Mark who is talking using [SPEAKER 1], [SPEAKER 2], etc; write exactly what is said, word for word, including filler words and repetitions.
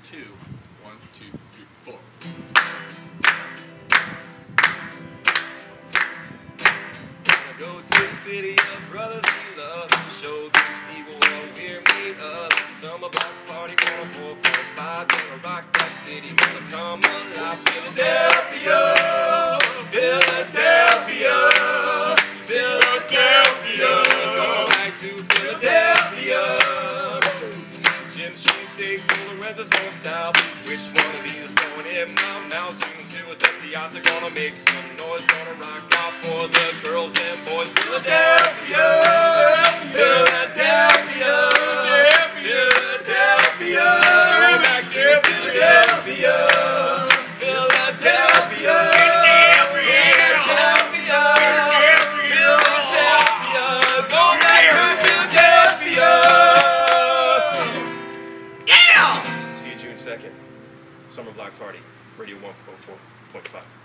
[SPEAKER 1] two. One, two, three, four.
[SPEAKER 2] Go to the city of brotherly love, show these people what we're made of. Summer block party, gonna four, four, five, gonna rock that city, gonna come alive. Philadelphia, Philadelphia, Philadelphia, going back to Philadelphia. Jim's cheesesteaks, all the renters on south. Which one of these is going in my mouth? June two at the Piazza, gonna make some noise, gonna rock out for the girls and boys. Philadelphia, Philadelphia, Philadelphia, back to Philadelphia, Philadelphia, Philadelphia, Philadelphia, go back to Philadelphia. Yeah! See you June second, Summer Block Party, Radio one oh four point five.